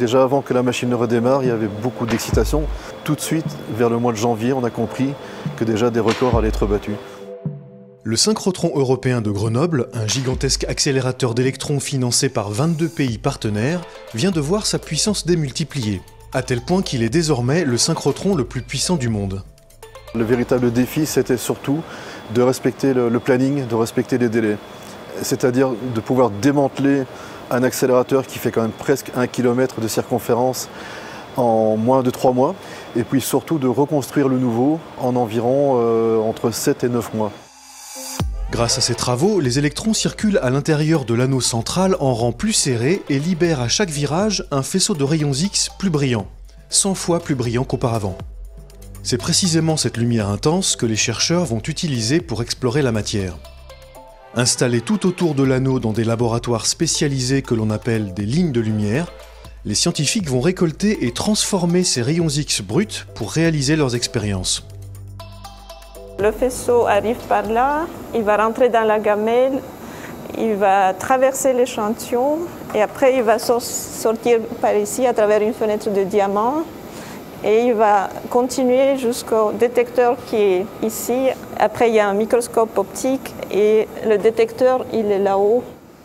Déjà avant que la machine ne redémarre, il y avait beaucoup d'excitation. Tout de suite, vers le mois de janvier, on a compris que déjà des records allaient être battus. Le synchrotron européen de Grenoble, un gigantesque accélérateur d'électrons financé par 22 pays partenaires, vient de voir sa puissance démultipliée, à tel point qu'il est désormais le synchrotron le plus puissant du monde. Le véritable défi, c'était surtout de respecter le planning, de respecter les délais. C'est-à-dire de pouvoir démanteler un accélérateur qui fait quand même presque 1 km de circonférence en moins de 3 mois, et puis surtout de reconstruire le nouveau en environ entre 7 et 9 mois. Grâce à ces travaux, les électrons circulent à l'intérieur de l'anneau central en rang plus serré et libèrent à chaque virage un faisceau de rayons X plus brillant, 100 fois plus brillant qu'auparavant. C'est précisément cette lumière intense que les chercheurs vont utiliser pour explorer la matière. Installés tout autour de l'anneau dans des laboratoires spécialisés que l'on appelle des lignes de lumière, les scientifiques vont récolter et transformer ces rayons X bruts pour réaliser leurs expériences. Le faisceau arrive par là, il va rentrer dans la gamelle, il va traverser l'échantillon et après il va sortir par ici à travers une fenêtre de diamant et il va continuer jusqu'au détecteur qui est ici. Après il y a un microscope optique et le détecteur il est là-haut.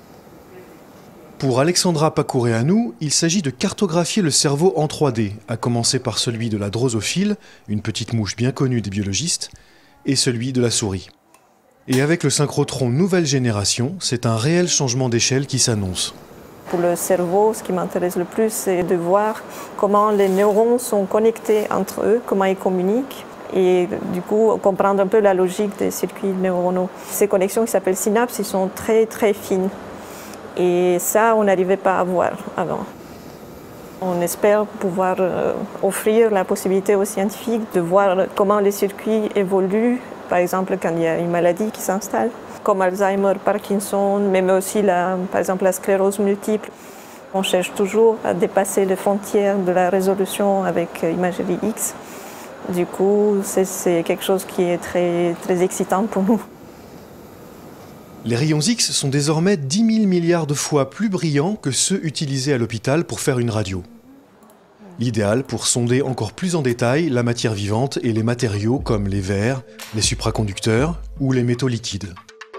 Pour Alexandra Pacoureanu, il s'agit de cartographier le cerveau en 3D, à commencer par celui de la drosophile, une petite mouche bien connue des biologistes, et celui de la souris. Et avec le synchrotron nouvelle génération, c'est un réel changement d'échelle qui s'annonce. Pour le cerveau, ce qui m'intéresse le plus, c'est de voir comment les neurones sont connectés entre eux, comment ils communiquent, et du coup comprendre un peu la logique des circuits neuronaux. Ces connexions qui s'appellent synapses, ils sont très très fines. Et ça, on n'arrivait pas à voir avant. On espère pouvoir offrir la possibilité aux scientifiques de voir comment les circuits évoluent, par exemple quand il y a une maladie qui s'installe, comme Alzheimer, Parkinson, mais aussi par exemple la sclérose multiple. On cherche toujours à dépasser les frontières de la résolution avec imagerie X. Du coup, c'est quelque chose qui est très, très excitant pour nous. Les rayons X sont désormais 10 000 milliards de fois plus brillants que ceux utilisés à l'hôpital pour faire une radio. L'idéal pour sonder encore plus en détail la matière vivante et les matériaux comme les verres, les supraconducteurs ou les métaux liquides.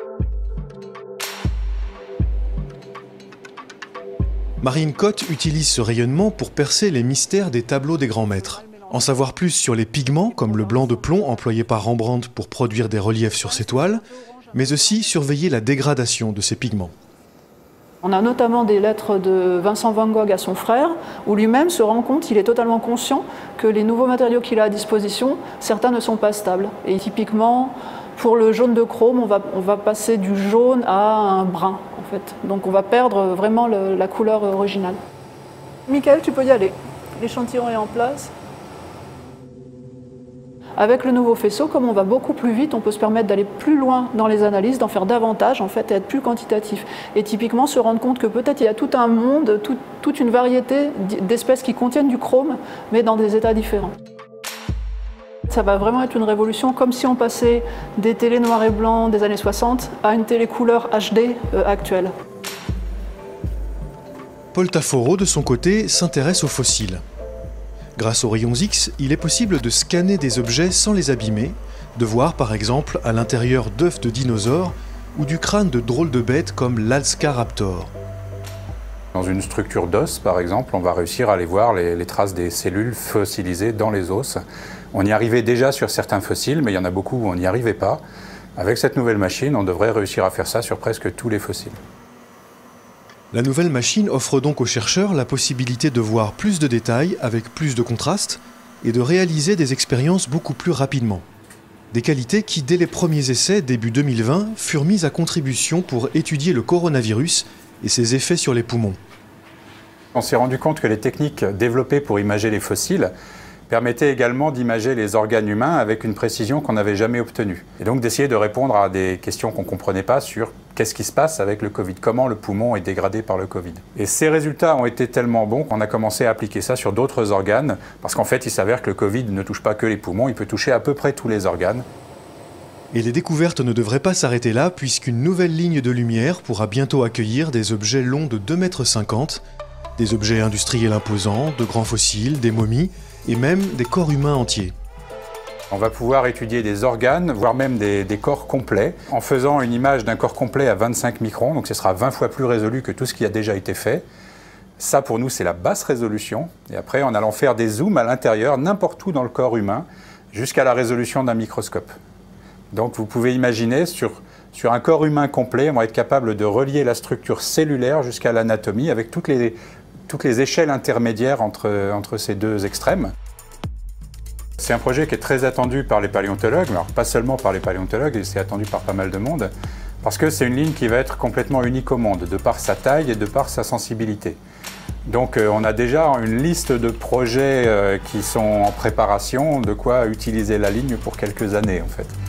Marine Cotte utilise ce rayonnement pour percer les mystères des tableaux des grands maîtres. En savoir plus sur les pigments comme le blanc de plomb employé par Rembrandt pour produire des reliefs sur ses toiles, mais aussi surveiller la dégradation de ces pigments. On a notamment des lettres de Vincent van Gogh à son frère, où lui-même se rend compte, il est totalement conscient que les nouveaux matériaux qu'il a à disposition, certains ne sont pas stables. Et typiquement, pour le jaune de chrome, on va passer du jaune à un brun, en fait. Donc on va perdre vraiment la couleur originale. Mickaël, tu peux y aller. L'échantillon est en place. Avec le nouveau faisceau, comme on va beaucoup plus vite, on peut se permettre d'aller plus loin dans les analyses, d'en faire davantage en fait, et être plus quantitatif. Et typiquement se rendre compte que peut-être il y a tout un monde, toute une variété d'espèces qui contiennent du chrome, mais dans des états différents. Ça va vraiment être une révolution, comme si on passait des télés noir et blanc des années 60 à une télé couleur HD actuelle. Paul Taforo, de son côté, s'intéresse aux fossiles. Grâce aux rayons X, il est possible de scanner des objets sans les abîmer, de voir par exemple à l'intérieur d'œufs de dinosaures ou du crâne de drôles de bêtes comme l'Alscaraptor. Dans une structure d'os, par exemple, on va réussir à aller voir les traces des cellules fossilisées dans les os. On y arrivait déjà sur certains fossiles, mais il y en a beaucoup où on n'y arrivait pas. Avec cette nouvelle machine, on devrait réussir à faire ça sur presque tous les fossiles. La nouvelle machine offre donc aux chercheurs la possibilité de voir plus de détails avec plus de contraste et de réaliser des expériences beaucoup plus rapidement. Des qualités qui, dès les premiers essais, début 2020, furent mises à contribution pour étudier le coronavirus et ses effets sur les poumons. On s'est rendu compte que les techniques développées pour imager les fossiles permettaient également d'imager les organes humains avec une précision qu'on n'avait jamais obtenue. Et donc d'essayer de répondre à des questions qu'on ne comprenait pas sur qu'est-ce qui se passe avec le Covid, comment le poumon est dégradé par le Covid. Et ces résultats ont été tellement bons qu'on a commencé à appliquer ça sur d'autres organes, parce qu'en fait il s'avère que le Covid ne touche pas que les poumons, il peut toucher à peu près tous les organes. Et les découvertes ne devraient pas s'arrêter là, puisqu'une nouvelle ligne de lumière pourra bientôt accueillir des objets longs de 2,50 m, Des objets industriels imposants, de grands fossiles, des momies et même des corps humains entiers. On va pouvoir étudier des organes, voire même des corps complets, en faisant une image d'un corps complet à 25 microns, donc ce sera 20 fois plus résolu que tout ce qui a déjà été fait. Ça, pour nous, c'est la basse résolution. Et après, en allant faire des zooms à l'intérieur, n'importe où dans le corps humain, jusqu'à la résolution d'un microscope. Donc vous pouvez imaginer, sur un corps humain complet, on va être capable de relier la structure cellulaire jusqu'à l'anatomie, avec toutes les échelles intermédiaires entre ces deux extrêmes. C'est un projet qui est très attendu par les paléontologues, alors pas seulement par les paléontologues, c'est attendu par pas mal de monde, parce que c'est une ligne qui va être complètement unique au monde, de par sa taille et de par sa sensibilité. Donc on a déjà une liste de projets qui sont en préparation, de quoi utiliser la ligne pour quelques années en fait.